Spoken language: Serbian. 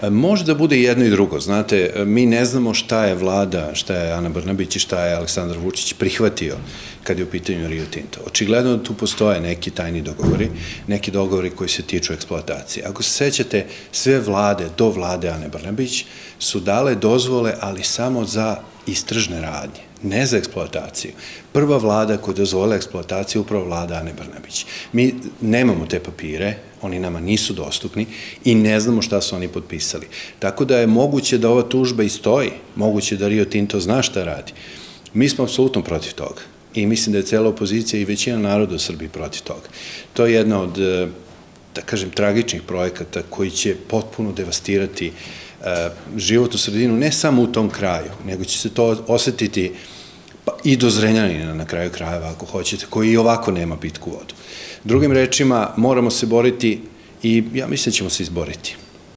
Može da bude jedno i drugo, znate, mi ne znamo šta je vlada, šta je Ana Brnabić i šta je Aleksandar Vučić prihvatio kad je u pitanju Rio Tinto. Očigledno da tu postoje neki tajni dogovori, neki dogovori koji se tiču eksploatacije. Ako se sećate, sve vlade do vlade Ane Brnabić su dale dozvole, ali samo za istražne radnje, ne za eksploataciju. Prva vlada koja dozvola eksploataciju je upravo vlada Ane Brnabić. Mi nemamo te papire, oni nama nisu dostupni i ne znamo šta su oni potpisali. Tako da je moguće da ova tužba i stoji, moguće da Rio Tinto zna šta radi. Mi smo apsolutno protiv toga i mislim da je cela opozicija i većina naroda u Srbiji protiv toga. To je jedna od, da kažem, tragičnih projekata koji će potpuno devastirati život u sredinu, ne samo u tom kraju, nego će se to osetiti i do Zrenjanina na kraju krajeva, ako hoćete, koji i ovako nema pitku vodu. Drugim rečima, moramo se boriti i ja mislim da ćemo se izboriti.